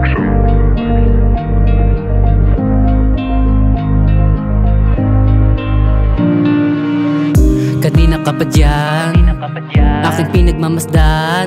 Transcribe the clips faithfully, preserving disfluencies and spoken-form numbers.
Kanina ka pa dyan, aking pinagmamasdan.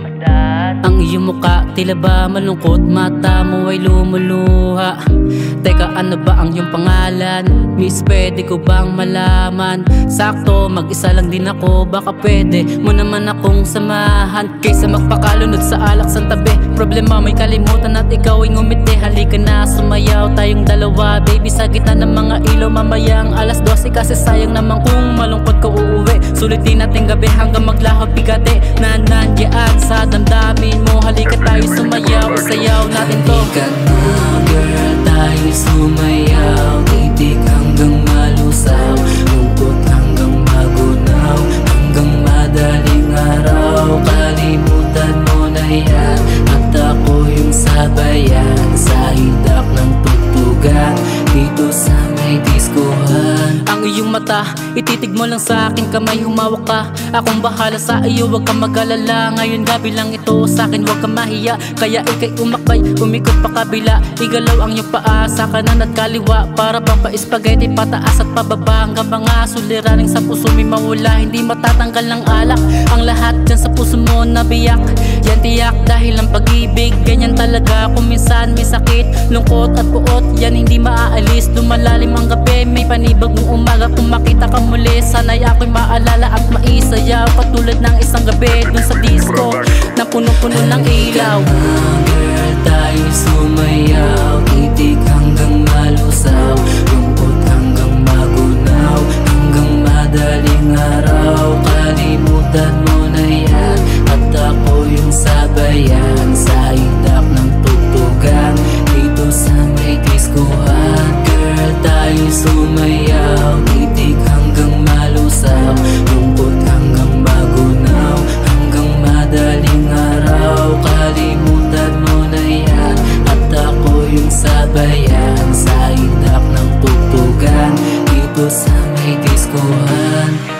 Ang iyong muka tila ba malungkot, mata mo ay lumuluha. Teka, ano ba ang iyong pangalan? Miss, pwede ko bang malaman? Sakto, mag-isa lang din ako, baka pwede mo naman akong samahan. Kaysa magpakalunod sa alak sa tabi, problema may kalimutan at ikaw ay ngumiti. Halika na, sumayaw tayong dalawa, baby, sa gitna ng mga ilaw mamayang alas dose. Kasi sayang naman kung malungkot ka uuwi. Sulitin natin gabi hanggang maglaho bigate na nandiyan sa damdamin mo. Halika tayo sumayaw, isayaw natin to. Halika na girl, tayo sumayaw. Titig hanggang malusaw, lungkot hanggang magunaw, hanggang madaling araw. Kalimutan mo na yan, at ako yung sabayan sa hidak ng tugtugan dito sa may diskuhan. Ang iyong mata, ititig mo lang sa akin, kamay humawak ka. Akong bahala sa iyo, huwag kang mag-alala. Ngayon gabi lang ito sa akin, huwag kang mahiya. Kaya ikay umakbay, umikot pa kabila. Igalaw ang iyong paa sa kanan at kaliwa, para bang pa-spaghetti pataas at pababa. Hanggang mga suliraning sa puso may mawala, hindi matatanggal ng alak. Ang lahat dyan sa puso mo nabiyak, yan tiyak dahil ang pag-ibig. Ganyan talaga kung minsan may sakit, lungkot at puot, yan hindi maaalis. Lumalalim ang gabi, may panibag ng umaga. Kung makita ka muli, sana'y ako'y maalala at maisayaw. Katulad ng isang gabi dun sa disco na puno-puno ng ilaw. Girl, tayo sumayaw. Titig hanggang malusaw, lungkot hanggang magunaw, hanggang madaling araw. Kalimutan mo na yan, at ako yung sabayan sa hidak ng tugtugan dito sa may diskuhan. Girl, tayo sumayaw. Titig hanggang malusaw, lungkot hanggang magunaw, hanggang madaling araw. Kalimutan mo na yan, at ako yung sabayan sa hidak ng tugtugan dito sa may diskuhan.